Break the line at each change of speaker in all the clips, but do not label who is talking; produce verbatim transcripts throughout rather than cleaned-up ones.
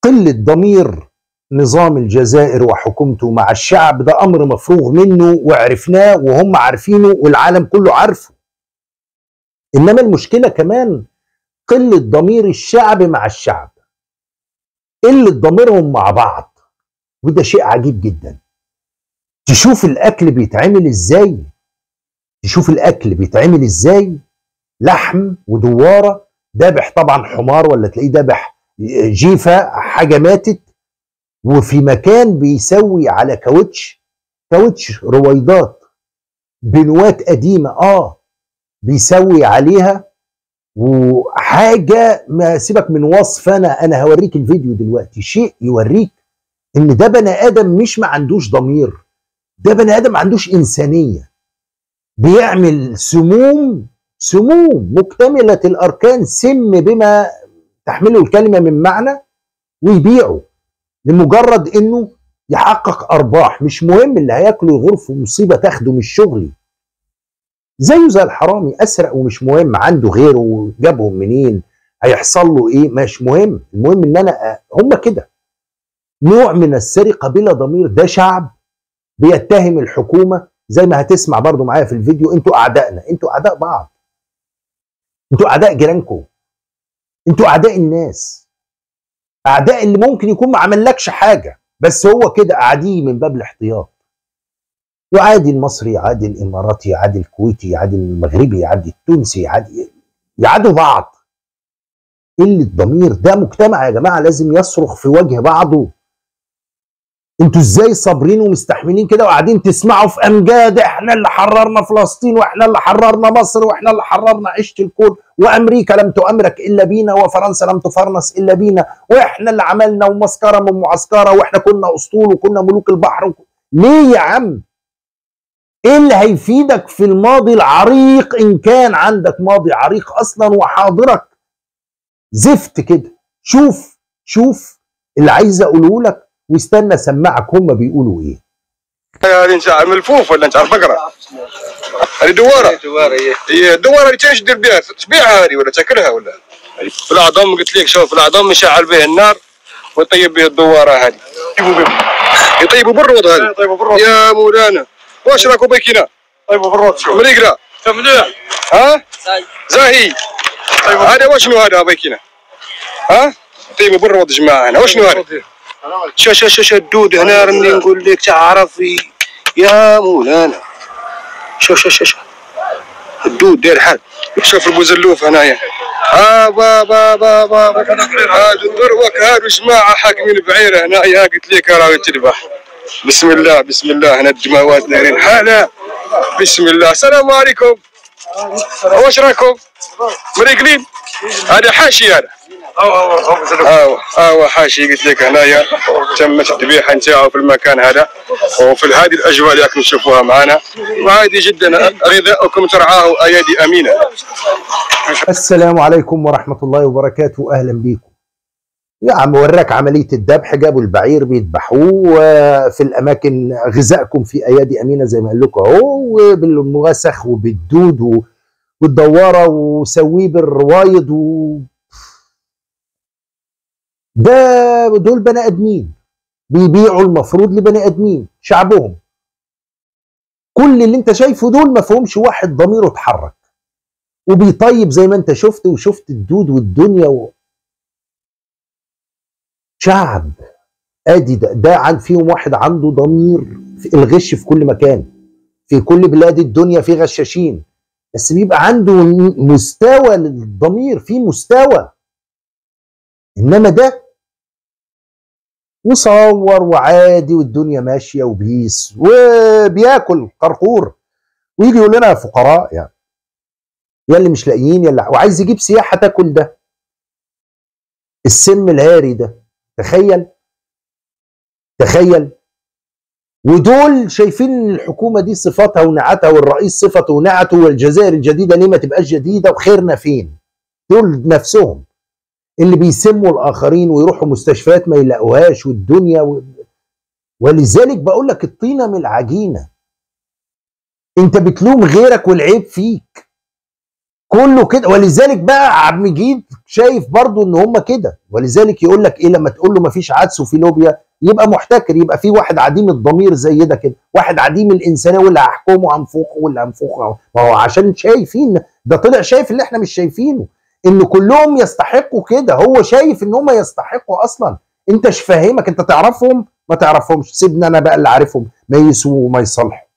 قلة ضمير نظام الجزائر وحكومته مع الشعب ده أمر مفروغ منه وعرفناه وهم عارفينه والعالم كله عارفه. إنما المشكلة كمان قلة ضمير الشعب مع الشعب، قلة ضميرهم مع بعض، وده شيء عجيب جدا. تشوف الأكل بيتعمل إزاي، تشوف الأكل بيتعمل إزاي، لحم ودوارة، دابح طبعا حمار ولا تلاقيه دابح جيفة حاجة ماتت، وفي مكان بيسوي على كاوتش، كاوتش رويضات بنوات قديمة اه بيسوي عليها، وحاجة ما سيبك من وصف. انا انا هوريك الفيديو دلوقتي، شيء يوريك ان ده بني ادم مش ما عندوش ضمير، ده بني ادم ما عندوش انسانية، بيعمل سموم سموم مكتملة الاركان، سم بما تحمله الكلمة من معنى، ويبيعه لمجرد انه يحقق ارباح. مش مهم اللي هياكله يغرفه مصيبه تاخده من شغلي، زيه زي الحرامي، اسرق ومش مهم عنده غيره وجابهم منين، هيحصل له ايه مش مهم. المهم ان انا هم كده نوع من السرقه بلا ضمير. ده شعب بيتهم الحكومه، زي ما هتسمع برضو معايا في الفيديو، انتوا اعدائنا، انتوا اعداء بعض، انتوا اعداء جيرانكم، انتوا اعداء الناس، اعداء اللي ممكن يكون ما عملكش حاجه بس هو كده قاعدين من باب الاحتياط. يعادي المصري، يعادي الاماراتي، يعادي الكويتي، يعادي المغربي، يعادي التونسي، يعادي يعادوا بعض. قله ضمير. ده مجتمع يا جماعه لازم يصرخ في وجه بعضه. انتوا ازاي صابرين ومستحملين كده وقاعدين تسمعوا في امجاد احنا اللي حررنا فلسطين واحنا اللي حررنا مصر واحنا اللي حررنا عيشه الكون، وامريكا لم تؤمرك الا بينا، وفرنسا لم تفرنس الا بينا، واحنا اللي عملنا ومسكره من معسكره، واحنا كنا اسطول وكنا ملوك البحر. ليه يا عم؟ ايه اللي هيفيدك في الماضي العريق ان كان عندك ماضي عريق اصلا وحاضرك زفت كده؟ شوف شوف اللي عايز اقوله لك واستنى اسمعك هم بيقولوا ايه.
هذه انت ملفوف ولا انت عارف بقره؟ هذه دواره. دواره هي الدواره اللي تيش دير بها، تبيعها هذه ولا تاكلها ولا؟ في العظم قلت لك، شوف العظم يشعل به النار ويطيب به الدواره هذه. يطيبوا بالروض هذه. يطيبوا بالروض يا مولانا. واش راكم بكينا؟ طيبوا بالروض. شوف مريقله مليح. ها؟ زاهي. هذا واشنو هذا بكينا؟ ها؟ طيبوا بالروض جماعه هنا. واشنو هذا؟ شا شا شا شا الدود هنا راني نقول لك تعرف يا مولانا. شا شا شا شا الدود داير حال. شوف البوزلوف هنايا. ها با با با با هادو الدروك هادو جماعه حاكمين بعيره هنايا. قلت لك راهي تذبح. بسم الله بسم الله. هنا الدماوات دايرين حاله. بسم الله. السلام عليكم. واش راكم؟ مريقلين؟ هذا حاشي هذا. اه اه حاشي. قلت لك هنايا تمت الذبيحه نتاعو في المكان هذا وفي هذه الاجواء اللي راكم تشوفوها معنا، وعادي جدا. غذاؤكم ترعاه ايادي امينه.
السلام عليكم ورحمه الله وبركاته، اهلا بيكم. يا عم وراك عمليه الذبح، جابوا البعير بيذبحوه في الاماكن، غذائكم في ايادي امينه زي ما قال لكم اهو، وبالموسخ وبالدود والدواره وسويه بالروايض و ده دول بني ادمين بيبيعوا المفروض لبني ادمين شعبهم. كل اللي انت شايفه دول ما فيهمش واحد ضميره اتحرك وبيطيب زي ما انت شفت وشفت الدود والدنيا و... شعب ادي ده, ده عن فيهم واحد عنده ضمير. في الغش في كل مكان، في كل بلاد الدنيا في غشاشين، بس بيبقى عنده مستوى للضمير، في مستوى. انما ده وصور وعادي والدنيا ماشيه وبيس وبياكل قرقور، ويجي يقول لنا فقراء يعني يا اللي مش لاقيين يا اللي وعايز يجيب سياحه تاكل ده السم الهاري ده. تخيل تخيل. ودول شايفين ان الحكومه دي صفاتها ونعتها والرئيس صفته ونعته، والجزائر الجديده ليه ما تبقاش جديده وخيرنا فين؟ دول نفسهم اللي بيسموا الاخرين ويروحوا مستشفيات ما يلاقوهاش والدنيا و... ولذلك بقول لك الطينه من العجينه. انت بتلوم غيرك والعيب فيك. كله كده. ولذلك بقى عبد المجيد شايف برضو ان هم كده، ولذلك يقول لك ايه لما تقول له ما فيش عدس وفي لوبيا يبقى محتكر، يبقى في واحد عديم الضمير زي ده كده، واحد عديم الانسانيه واللي هحكمه هنفخه واللي هنفخه. ما هو عشان شايفين ده، طلع شايف اللي احنا مش شايفينه، ان كلهم يستحقوا كده. هو شايف ان هم يستحقوا اصلا. انت مش فاهمك، انت تعرفهم ما تعرفهمش، سيبني انا بقى اللي عارفهم ما يسووا وما يصلحوا.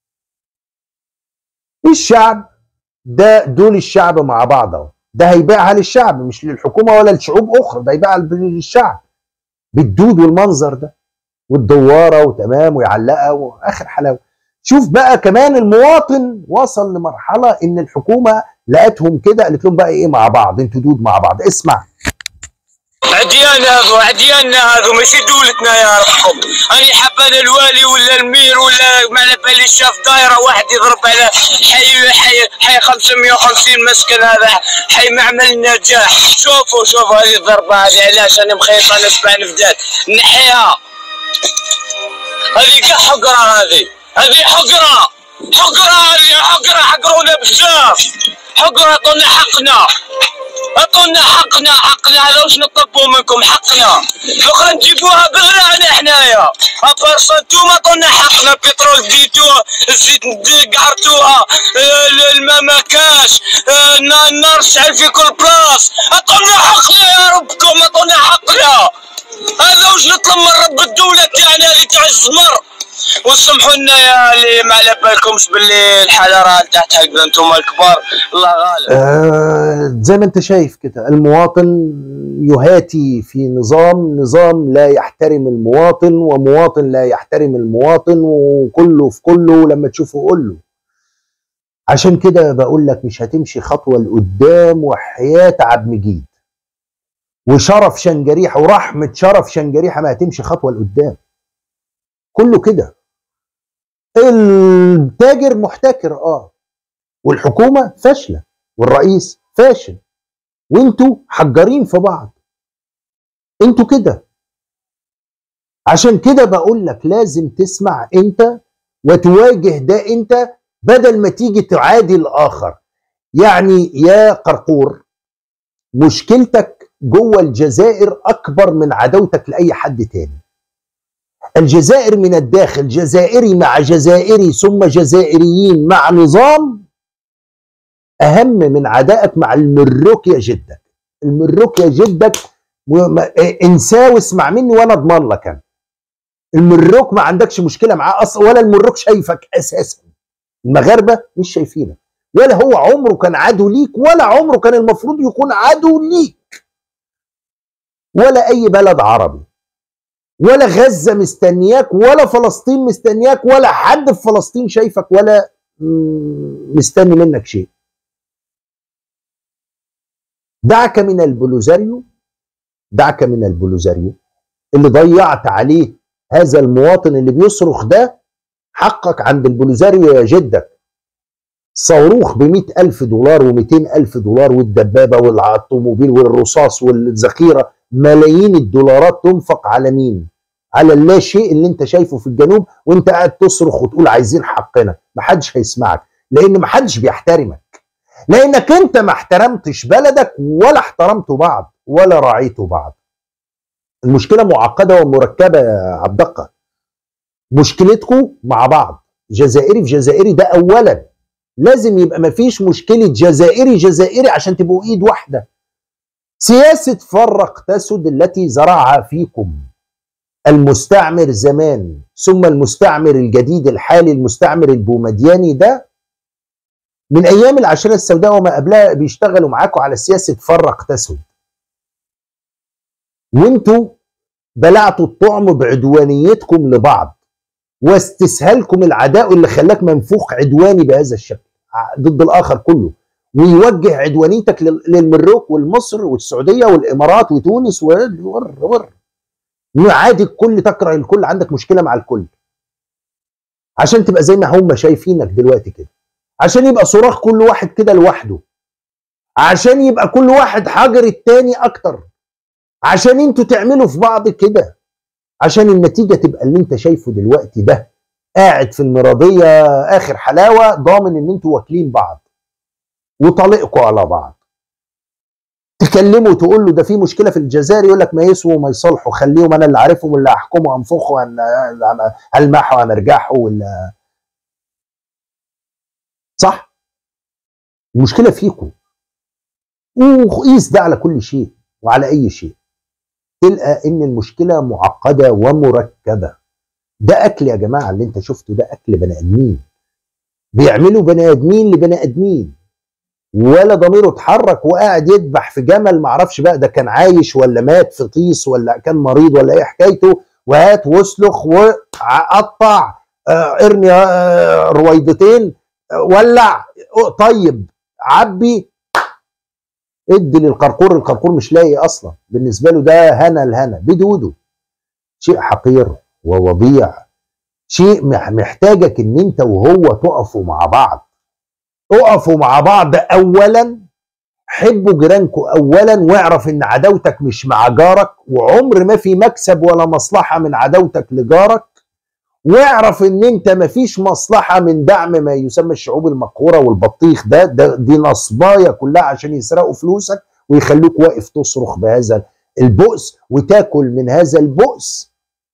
الشعب ده دول الشعب مع بعض اهو، ده هيبيعها للشعب مش للحكومه ولا لشعوب اخرى، ده هيبيعها للشعب بالدود والمنظر ده والدواره وتمام ويعلقها واخر حلاوه. شوف بقى كمان المواطن وصل لمرحله ان الحكومه لقتهم كده، قالت لهم بقى ايه مع بعض، انتوا دود مع بعض. اسمع،
عديان هذو عدياننا هذو ماشي دولتنا يا ربكم. أنا حبنا الوالي ولا المير ولا ما على بالي شاف دايره واحد يضرب على حي حي حي خمسمية وخمسين مسكن، هذا حي معمل نجاح. شوفوا شوفوا هذه الضربه هذه علاش انا مخيطه نسبع نفدات نحيها. هذه حقره، هذه هذه حقره حقره هذه حقره، حقرونا بزاف حقره. عطونا حقنا عطونا حقنا حقنا، هذا واش نطلبوا منكم؟ حقنا الاخرى نجيبوها بغلانا حنايا. ابارسا نتوما عطونا حقنا، البترول ديتوه، الزيت قعرتوها، الماء ما كاش، النار شعل في كل بلاص. عطونا حقنا يا ربكم، عطونا حقنا. هذا واش نطلب من رب الدولة تاعنا اللي تاع الزمر. وسمحوا لنا يا اللي ما على بالكمش باللي الحاله راه تحت حقنا، انتم الكبار الله غالب.
آه زي ما انت شايف كده، المواطن يهاتي في نظام نظام لا يحترم المواطن، ومواطن لا يحترم المواطن، وكله في كله. لما تشوفه قول له. عشان كده بقول لك مش هتمشي خطوه لقدام وحياه عبد المجيد وشرف شنجريحه ورحمه شرف شنجريحه ما هتمشي خطوه لقدام. كله كده. التاجر محتكر اه، والحكومه فاشله، والرئيس فاشل، وانتوا حجارين في بعض. انتوا كده. عشان كده بقول لك لازم تسمع انت وتواجه ده انت، بدل ما تيجي تعادي الاخر. يعني يا قرقور، مشكلتك جوه الجزائر اكبر من عداوتك لاي حد تاني. الجزائر من الداخل، جزائري مع جزائري ثم جزائريين مع نظام، أهم من عدائك مع المروك يا جدك. المروك يا جدك انساه واسمع مني وأنا أضمن لك. أنا المروك ما عندكش مشكلة معاه أصلا، ولا المروك شايفك أساسا. المغاربة مش شايفينك، ولا هو عمره كان عدو ليك، ولا عمره كان المفروض يكون عدو ليك، ولا أي بلد عربي، ولا غزة مستنياك، ولا فلسطين مستنياك، ولا حد في فلسطين شايفك، ولا مستني منك شيء. دعك من البوليزاريو، دعك من البوليزاريو اللي ضيعت عليه هذا المواطن اللي بيصرخ ده. حقك عند البوليزاريو يا جدك. صاروخ بمئة ألف دولار ومئتين ألف دولار، والدبابة والأوتوموبيل والرصاص والذخيرة، ملايين الدولارات تنفق على مين؟ على اللا شيء اللي انت شايفه في الجنوب، وانت قاعد تصرخ وتقول عايزين حقنا. محدش هيسمعك، لان محدش بيحترمك، لانك انت ما احترمتش بلدك ولا احترمتوا بعض ولا راعيتوا بعض. المشكله معقده ومركبه يا عبد الدقه. مشكلتكم مع بعض، جزائري في جزائري. ده اولا لازم يبقى ما فيش مشكله جزائري جزائري عشان تبقوا ايد واحده. سياسه فرق تسد التي زرعها فيكم المستعمر زمان، ثم المستعمر الجديد الحالي المستعمر البومدياني ده، من ايام العشريه السوداء وما قبلها بيشتغلوا معاكم على سياسه فرق تسد. وانتوا بلعتوا الطعم بعدوانيتكم لبعض واستسهالكم العداء اللي خلاك منفوخ عدواني بهذا الشكل ضد الاخر كله، ويوجه عدوانيتك للمروك والمصر والسعوديه والامارات وتونس ور ور عادي. الكل تكره الكل، عندك مشكله مع الكل عشان تبقى زي ما هم شايفينك دلوقتي كده، عشان يبقى صراخ كل واحد كده لوحده، عشان يبقى كل واحد حاجر التاني اكتر، عشان انتوا تعملوا في بعض كده، عشان النتيجه تبقى اللي انت شايفه دلوقتي ده. قاعد في المرضيه اخر حلاوه ضامن ان انتوا واكلين بعض. وطلقكوا على بعض. تكلمه وتقول له ده في مشكله في الجزائر، يقول لك ما يسووا وما يصلحوا، خليهم انا اللي عارفهم واللي هحكمه انفخه هلمحه همرجحه ولا صح؟ المشكله فيكم. وقيس ده على كل شيء وعلى اي شيء، تلقى ان المشكله معقده ومركبه. ده اكل يا جماعه، اللي انت شفته ده اكل بني ادمين، بيعملوا بني ادمين لبني ادمين، ولا ضميره اتحرك وقاعد يذبح في جمل، معرفش بقى ده كان عايش ولا مات في طيس ولا كان مريض ولا ايه حكايته، وهات واسلخ وقطع اه ارمي اه رويضتين اه ولع طيب عبي ادي للقرقور. القرقور مش لاقي اصلا، بالنسبه له ده هنا الهنا بدوده. شيء حقير ووضيع، شيء محتاجك ان انت وهو تقفوا مع بعض. اقفوا مع بعض اولا، حبوا جيرانكوا اولا، واعرف ان عداوتك مش مع جارك، وعمر ما في مكسب ولا مصلحه من عداوتك لجارك، واعرف ان انت ما فيش مصلحه من دعم ما يسمى الشعوب المقهوره والبطيخ ده, ده دي نصبايه كلها عشان يسرقوا فلوسك ويخلوك واقف تصرخ بهذا البؤس وتاكل من هذا البؤس.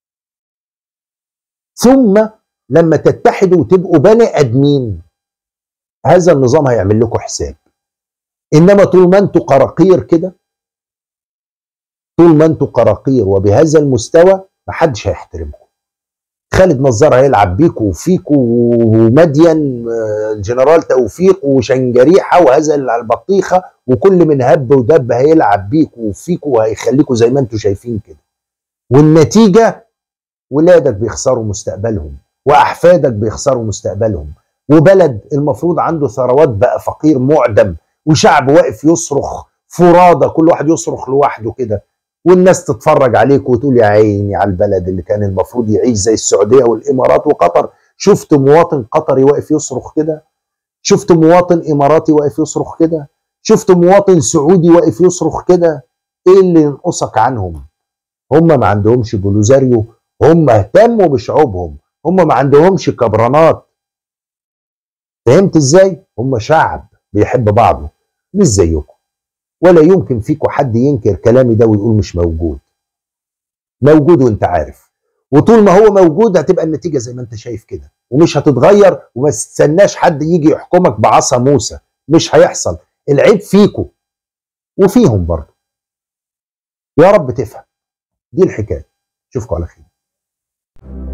ثم لما تتحدوا وتبقوا بني ادمين، هذا النظام هيعمل لكم حساب. انما طول ما انتوا قراقير كده، طول ما انتوا قراقير وبهذا المستوى، محدش هيحترمكم. خالد نظار هيلعب بيكوا وفيكوا، ومدين الجنرال توفيق وشنجريحه وهذا البطيخه، وكل من هب ودب هيلعب بيكوا وفيكوا وهيخليكوا زي ما انتوا شايفين كده. والنتيجه ولادك بيخسروا مستقبلهم، واحفادك بيخسروا مستقبلهم، وبلد المفروض عنده ثروات بقى فقير معدم، وشعب واقف يصرخ فرادى، كل واحد يصرخ لوحده كده، والناس تتفرج عليك وتقول يا عيني على البلد اللي كان المفروض يعيش زي السعوديه والامارات وقطر. شفت مواطن قطري واقف يصرخ كده؟ شفت مواطن اماراتي واقف يصرخ كده؟ شفت مواطن سعودي واقف يصرخ كده؟ ايه اللي ينقصك عنهم؟ هم ما عندهمش بولوزاريو، هم اهتموا بشعوبهم، هم ما عندهمش كبرانات. فهمت ازاي؟ هم شعب بيحب بعضه، مش زيكم. ولا يمكن فيكم حد ينكر كلامي ده ويقول مش موجود. موجود وانت عارف، وطول ما هو موجود هتبقى النتيجه زي ما انت شايف كده، ومش هتتغير، وما تستناش حد يجي يحكمك بعصا موسى، مش هيحصل. العيب فيكم وفيهم برضه. يا رب تفهم، دي الحكايه. اشوفكم على خير.